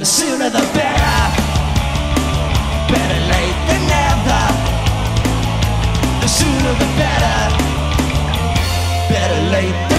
The sooner the better. Better late than never. The sooner the better. Better late